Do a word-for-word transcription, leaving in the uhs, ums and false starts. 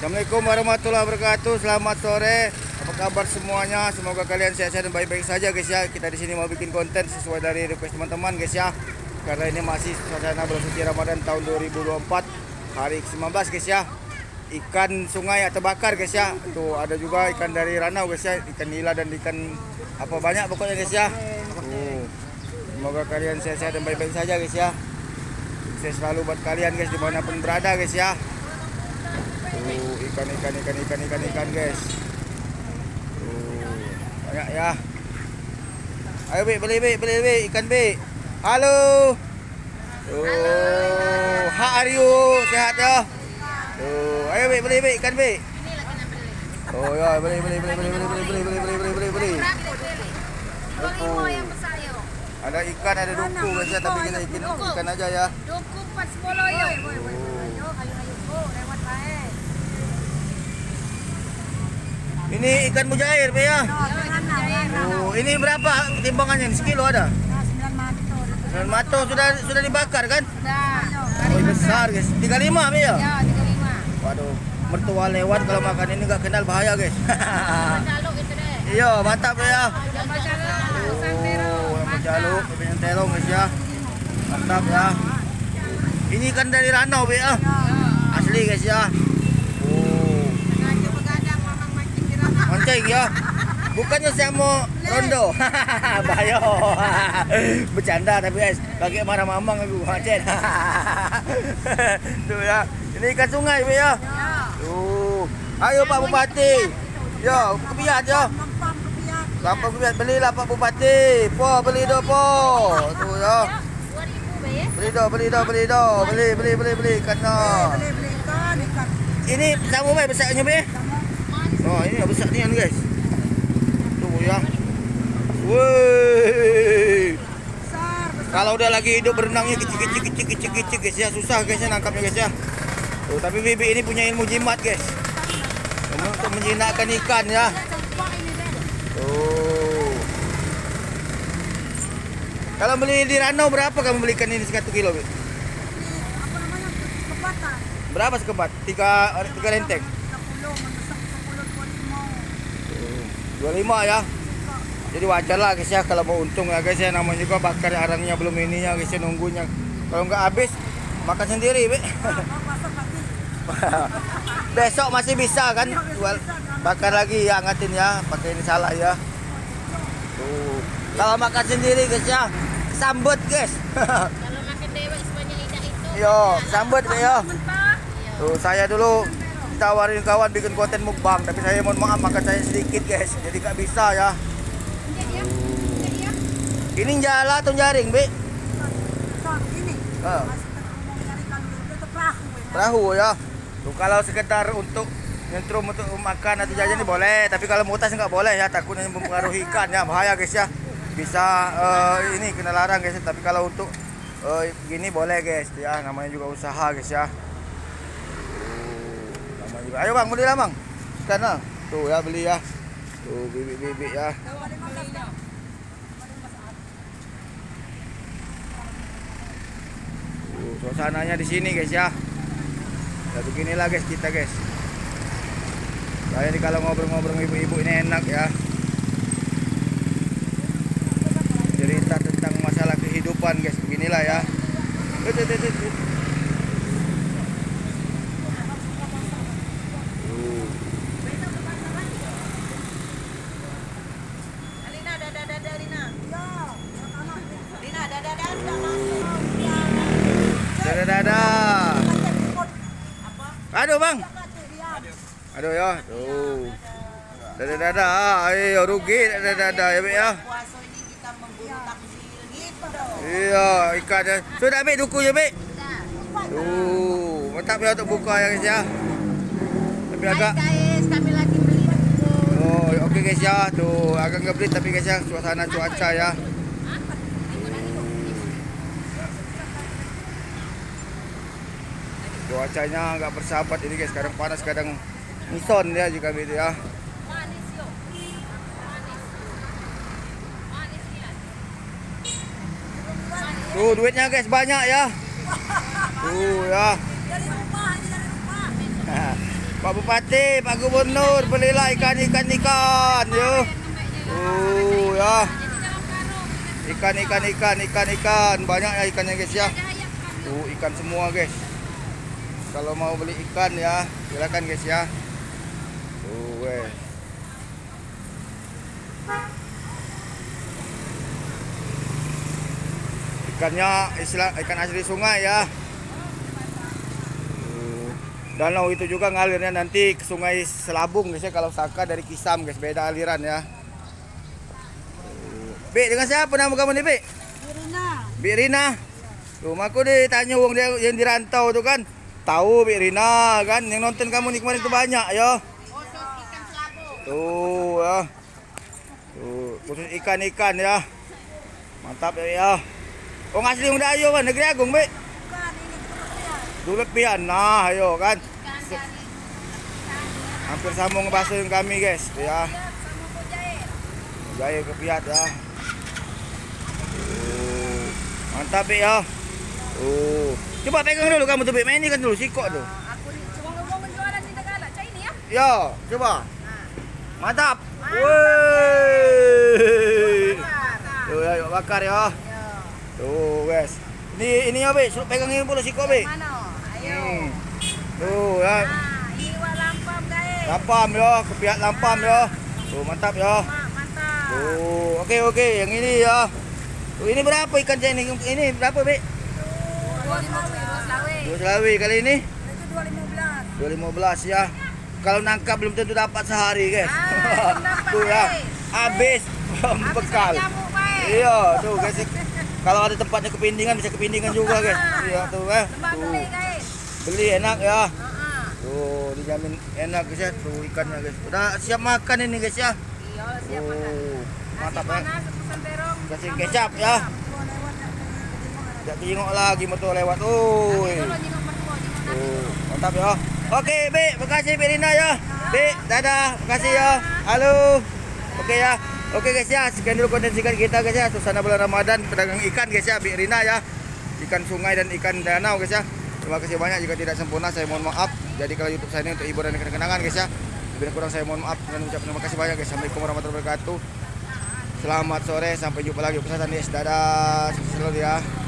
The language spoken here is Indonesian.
Assalamualaikum warahmatullahi wabarakatuh. Selamat sore. Apa kabar semuanya? Semoga kalian sehat-sehat dan baik-baik saja guys ya. Kita di sini mau bikin konten sesuai dari request teman-teman guys ya. Karena ini masih suasana bulan suci Ramadan tahun dua ribu dua puluh empat, hari ke sembilan belas guys ya. Ikan sungai atau bakar guys ya. Tuh ada juga ikan dari ranau guys ya, ikan nila dan ikan apa banyak pokoknya guys ya. Tuh. Semoga kalian sehat-sehat dan baik-baik saja guys ya. Sukses selalu buat kalian guys dimanapun berada guys ya. Tuh ikan ikan ikan ikan ikan ikan guys. Tuh banyak ya. Ayo Bi, beli Bi, beli Bi, ikan Bi. Halo. Oh, how are you? Sehat ya? Tuh, ayo Bi, beli Bi, ikan Bi. Oh ya, beli beli beli beli beli beli beli beli beli beli beli beli. Oh. Ada ikan, ada duku guys ya, tapi kita ikan ikan aja ya. Duku empat sepuluh yo. Ayo ayo ayo lewat baik. Ini ikan mujair Bi ya. Oh, ini berapa timbangannya? Sekilo ada? sembilan mato sudah sudah dibakar kan? Sudah. Oh, besar guys. tiga puluh lima Bi ya? Ya, tiga puluh lima. Waduh, mertua lewat kalau makan ini nggak kenal bahaya guys. Jaluk itu deh. Iya, mantap ya. Jambal jaluk, santero. Oh, jaluk, ikan telong guys ya. Mantap ya. Ini ikan dari ranau Bi ya. Asli guys ya. Oh. Sengaja begadang mamang mancing di ranau. Mancing ya. Bukannya saya mau rondo. Bayo. Bercanda tapi guys, pakai marah mamang aku macet. Tuh ya. Ini ikan sungai Bi ya. Tuh. Ayo Pak Bupati. Yo, kebiat yo. Lampau kebiat, belilah Pak Bupati. Po, beli do po. Tuh yo. dua ribu be. Beli do, beli do, beli do. Beli, beli, beli, beli ikan no. Beli beli ikan ikan. Ini sama Bi besarnya Bi. Oh, ini besar ni guys. Tuh ya. Woi. Besar, besar. Kalau udah lagi hidup berenangnya kecil-kecil kecil-kecil kecil guys ya, susah guys ya nangkapnya guys ya. Tuh, tapi Bibi ini punya ilmu jimat guys. Untuk menjinakkan ikan ya. Tuh. Kalau beli di ranau berapa kamu beli ikan ini satu kilo Bi? Apa namanya? Kebatan. Berapa sekebat? Tiga tiga renteng. tiga puluh mendesak sepuluh dua puluh lima. dua puluh lima ya. Jadi wajar lah guys ya kalau mau untung ya guys ya, namanya juga bakar arangnya belum ininya guys ya, nunggunya. Kalau nggak habis makan sendiri Bi. Besok masih bisa kan jual bakar lagi ya, angetin ya, pakai ini salah ya. Tuh. Kalau makan sendiri guys ya, sambut guys. Kalau makan dewek sebanyak ida itu. Yo, sambut ya. Mentah. Tuh saya dulu ditawarin kawan bikin konten mukbang, tapi saya mohon maaf makan saya sedikit guys, jadi nggak bisa ya. Ini jala atau jaring Bi? Ini. Oh. Masih ngomong nyari kalau itu perahu ya. Perahu ya. Tuh kalau sekedar untuk nyentrum untuk makan atau jajan ini boleh, tapi kalau mutas nggak boleh ya, takutnya mempengaruhi ikan ya, bahaya guys ya. Bisa uh, ini kena larang guys, tapi kalau untuk uh, gini boleh guys ya, namanya juga usaha guys ya. Tuh, namanya juga. Ayo Bang, beli lah Bang. Ikan lah. Tuh ya beli ya. Tuh bibit-bibit ya. Tuh, suasananya di sini guys ya. Ya beginilah guys kita guys. Saya ini kalau ngobrol-ngobrol ibu-ibu ini enak ya. Cerita tentang masalah kehidupan guys, beginilah ya. Tuh, tuh, tuh, tuh, tuh. Tuh. Alina, dada dada Alina. Ya. Alina, dada dada masuk. Dadah. Aduh Bang. Aduh ya. Tuh. Dadah dadah. Ayo rugi dadah dadah ya Bi ya. Puasa ini kita memburu takjil gitu dong. Iya, ikan. Sudah ambil dukunya Bi. Tuh, mantap ya untuk buka ya guys ya. Tapi agak Guys, kami lagi beli duku. oh, oke okay guys ya. Tuh, agak ngebrit tapi guys ya, suasana cuaca ya. Cuacanya nggak bersahabat ini guys, kadang panas kadang ngison ya jika gitu ya. Manis yuk. Manis. Manis ya. Tuh duitnya guys banyak ya. Tuh ya. Dari rumah, ini dari rumah. Pak Bupati, Pak Gubernur, belilah ikan ikan ikan yo. Oh ya. Ikan ikan ikan ikan ikan banyak ya ikannya guys ya. Tuh ikan semua guys. Kalau mau beli ikan ya silakan guys ya. Tuh guys. Ikannya istilah ikan asli sungai ya. Tuh. Danau itu juga ngalirnya nanti ke Sungai Selabung guys ya. Kalau Saka dari Kisam guys, beda aliran ya. Bik, dengan siapa nama kamu nih, Bik? Birina. Bik Rina. Tuh, aku ditanya wong dia yang dirantau tuh kan. Tahu Bik Rina kan, yang nonton kamu nih kemarin tuh banyak ya. Khusus ikan selabung. Tuh ya. Tuh, khusus ikan-ikan ya. Mantap ya ya. Oh, asli udah ayo kan, Negeri Agung, Bik. Bukan, ini kebersihan. Dulu pian. Nah, ayo kan. Ikan dari Hampir sama ngebahas dengan kami, guys. Ya. sama Mujair. Gaya kepiat ya. Tuh. Mantap ya. Oh, coba pegang dulu kamu tuh, Bik. Main ini kan dulu sikok tuh. Aku cuma ngomong jualan di negara Cak ini ya. Yo, coba. Mantap. Mantap. Woi. Bakar. Tuh, ayo bakar ya. Yo. Tuh, guys. Ini ini ya, Bik. Suruh pegang ini dulu sikok, Bik. Mana? Ayo. Hmm. Tuh, ya. Nah, ini wa lampam guys. Lampam ya, kepiat lampam ya. Tuh, mantap ya. Ma- Mantap. Tuh, oke oke, yang ini ya. Tuh, ini berapa ikan saya ini? Ini berapa, Bik? Dua lima belas. Dua selawi kali ini. Itu dua lima belas. dua lima belas ya. Kalau nangkap belum tentu dapat sehari, guys. Ah, belum dapat, Tuh ya. guys. Habis bekal. Nyamuk baik. Iya, tuh guys. Kalau ada tempatnya kepindingan bisa kepindingan juga, guys. Iya, tuh eh. Tembak Tuh. beli guys. Beli enak ya. Heeh. Tuh, dijamin enak guys ya. Tuh ikannya, guys. Udah siap makan ini, guys ya. Iya, siap makan. Oh, Nasi mantap ya. panas, pesan terong. Kasih sambal kecap kecap. ya. Mertua lewat, nak pergi ke Timur. Tidak jengok lagi motor lewat. Oh. Nanti dulu jenguk mertua, jenguk nasi Tuh, dulu. mantap ya. Oke, Bik, makasih Bik Rina ya. Bik, dadah, makasih ya. Halo. Oke ya. Oke guys ya, sekian dulu konten singkat kita guys ya. Suasana bulan Ramadan, pedagang ikan guys ya, Bik Rina ya. Ikan sungai dan ikan danau guys ya. Terima kasih banyak, jika tidak sempurna saya mohon maaf. Jadi kalau YouTube saya ini untuk hiburan dan kenangan guys ya. Lebih kurang saya mohon maaf dan ucapkan terima kasih banyak guys. Assalamualaikum warahmatullahi wabarakatuh. Selamat sore, sampai jumpa lagi pesan Dadah, selalu ya.